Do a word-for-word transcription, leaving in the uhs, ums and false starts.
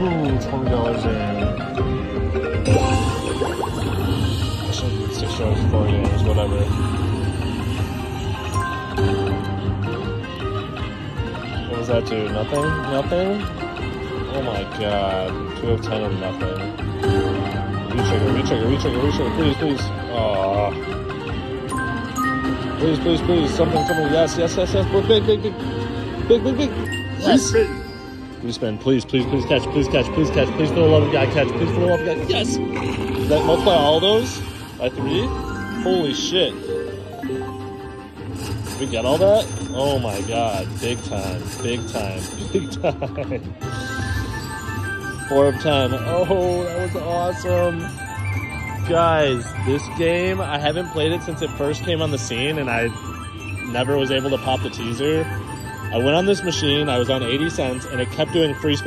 Ooh, twenty dollars in. Six dollars for four games, whatever. What does that do? Nothing? Nothing? Oh my god. two of ten and nothing. Retrigger, retrigger, retrigger, retrigger, please, please. Aww. Please, please, please, something, something, yes, yes, yes, yes, big, big, big, big, big, big, yes. Respin, please, please, please catch, please catch, please catch, please for the love of God catch, please for the love of God, yes. Does that multiply all those by three? Holy shit. Did we get all that? Oh my god, big time, big time, big time. Four of ten. Oh, that was awesome. Guys, this game, I haven't played it since it first came on the scene and I never was able to pop the teaser. I went on this machine, I was on eighty cents and it kept doing free spin.